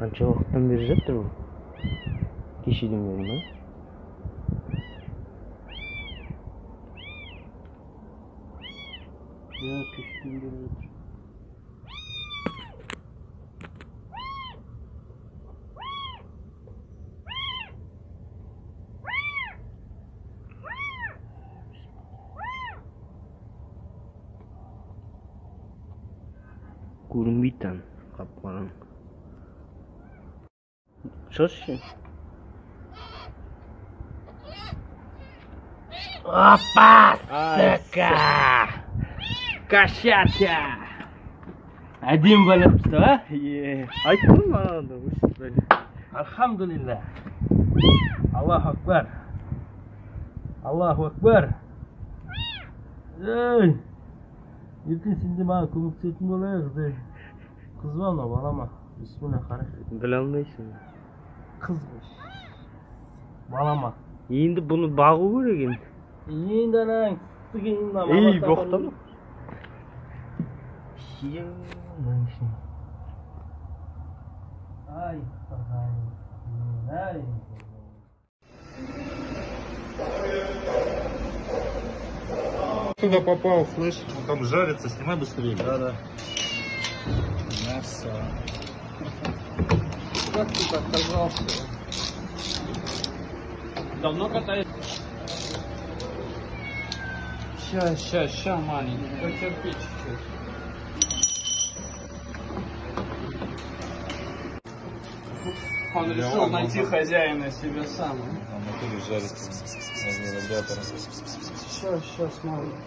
Qancha vaqtdan beri жатыр bu? Kechdan berimi? Ya, kechdan beri жатыр. Ko'rinmaydi, qop-qorong. Shoshing. Опа, сука! Кошача! Один bo'libdi, ha? Aytdim mana unda. Alhamdulillah. Allohu akbar. Allohu akbar. Ey! Erkin şimdi bana ko'maksaytin bo'laydi. Qiz va balama. Bismillah qara. Bilolmaysan. Qizmish. Balama. Endi buni bag'u kerak endi. Endi ana sig'inma. Ey, bo'xtami? Ay, ay. Туда попал, слышь, он там жарится, снимай быстрее. Да. Мясо. Как ты так оказался? Давно катаешься? Ща, маленький, потерпи чуть-чуть. Он решил найти хозяина себе сам. Там внутри жарится возле радиатора. Сейчас, маленький.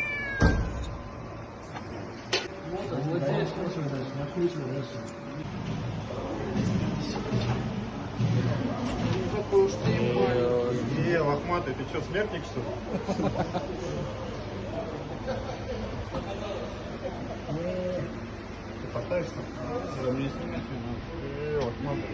Вот здесь. Какой уж ты лохматый, ты что, смертник, что ли? Ты поставишься? Мне снимать не надо. Лохматый.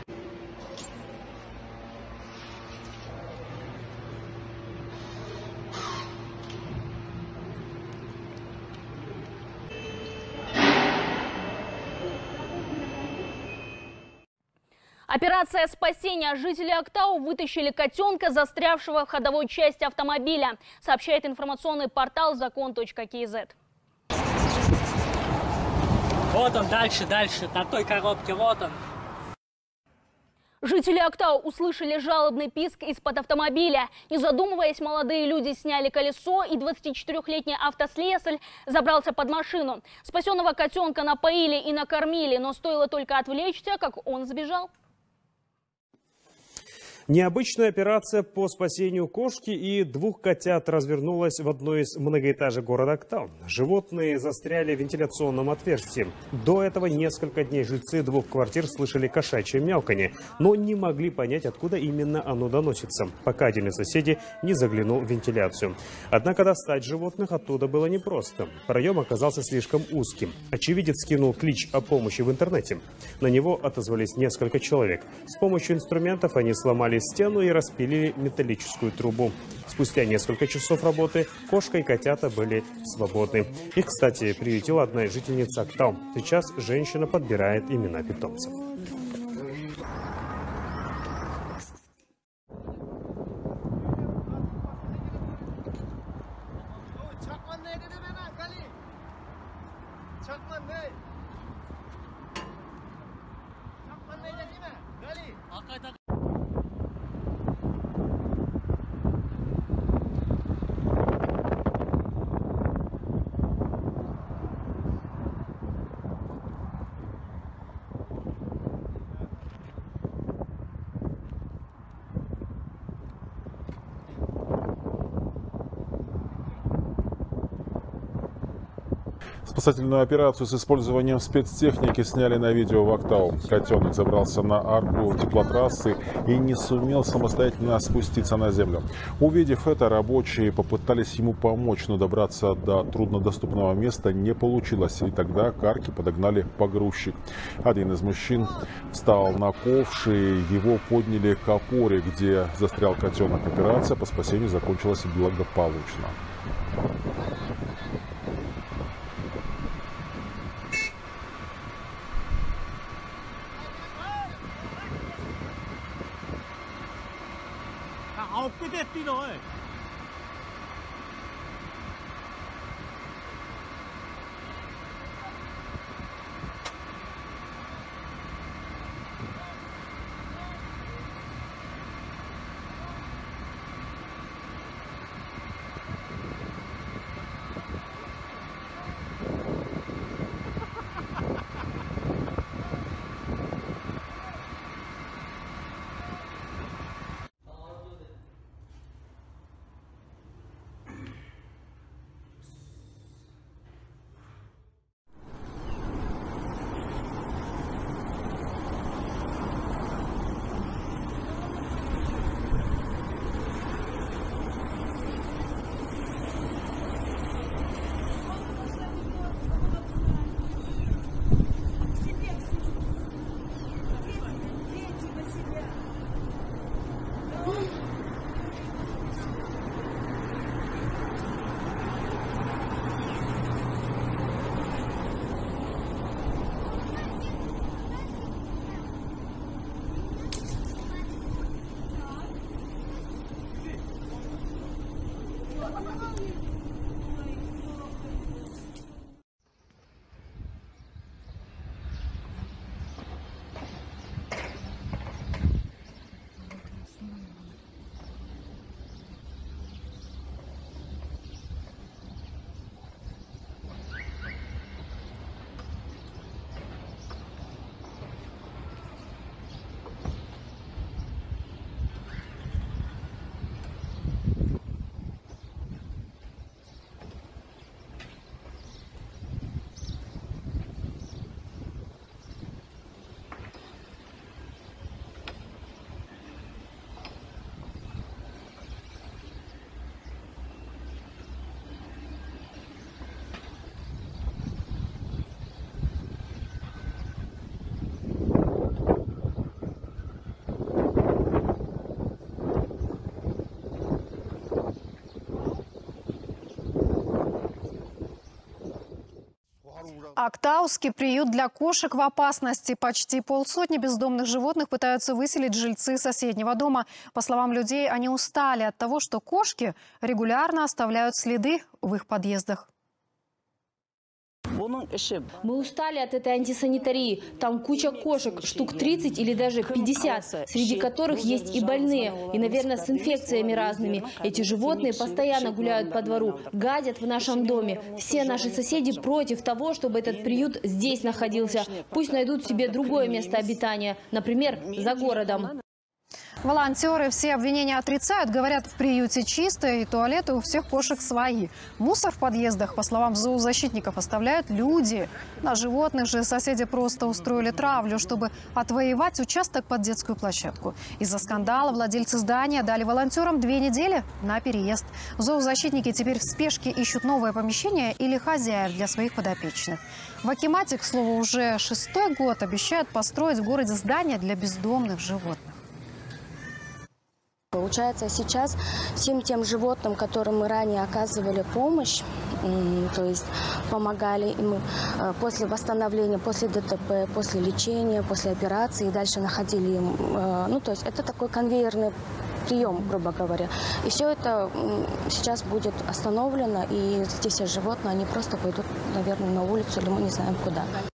Операция спасения. Жители Актау вытащили котенка, застрявшего в ходовой части автомобиля, сообщает информационный портал закон.kz. Вот он, дальше, на той коробке, вот он. Жители Актау услышали жалобный писк из-под автомобиля. Не задумываясь, молодые люди сняли колесо, и 24-летний автослесарь забрался под машину. Спасенного котенка напоили и накормили, но стоило только отвлечься, как он сбежал. Необычная операция по спасению кошки и двух котят развернулась в одной из многоэтажек города Актау. Животные застряли в вентиляционном отверстии. До этого несколько дней жильцы двух квартир слышали кошачье мяуканье, но не могли понять, откуда именно оно доносится, пока один из соседей не заглянул в вентиляцию. Однако достать животных оттуда было непросто. Проем оказался слишком узким. Очевидец скинул клич о помощи в интернете. На него отозвались несколько человек. С помощью инструментов они сломали стену и распилили металлическую трубу. Спустя несколько часов работы кошка и котята были свободны. Их, кстати, приютила одна из жительниц Актау. Сейчас женщина подбирает имена питомцев. Спасательную операцию с использованием спецтехники сняли на видео в Актау. Котенок забрался на арку теплотрассы и не сумел самостоятельно спуститься на землю. Увидев это, рабочие попытались ему помочь, но добраться до труднодоступного места не получилось. И тогда к арке подогнали погрузчик. Один из мужчин встал на ковш, и его подняли к опоре, где застрял котенок. Операция по спасению закончилась благополучно. Актауский приют для кошек в опасности. Почти полсотни бездомных животных пытаются выселить жильцы соседнего дома. По словам людей, они устали от того, что кошки регулярно оставляют следы в их подъездах. Мы устали от этой антисанитарии. Там куча кошек, штук 30 или даже 50, среди которых есть и больные, и, наверное, с инфекциями разными. Эти животные постоянно гуляют по двору, гадят в нашем доме. Все наши соседи против того, чтобы этот приют здесь находился. Пусть найдут себе другое место обитания, например, за городом. Волонтеры все обвинения отрицают, говорят, в приюте чисто и туалеты у всех кошек свои. Мусор в подъездах, по словам зоозащитников, оставляют люди. На животных же соседи просто устроили травлю, чтобы отвоевать участок под детскую площадку. Из-за скандала владельцы здания дали волонтерам 2 недели на переезд. Зоозащитники теперь в спешке ищут новое помещение или хозяев для своих подопечных. В Акимате, к слову, уже 6-й год обещают построить в городе здание для бездомных животных. Получается, сейчас всем тем животным, которым мы ранее оказывали помощь, то есть помогали им после восстановления, после ДТП, после лечения, после операции, и дальше находили им, то есть это такой конвейерный прием, грубо говоря. И все это сейчас будет остановлено, и эти все животные, они просто пойдут, наверное, на улицу, или мы не знаем куда.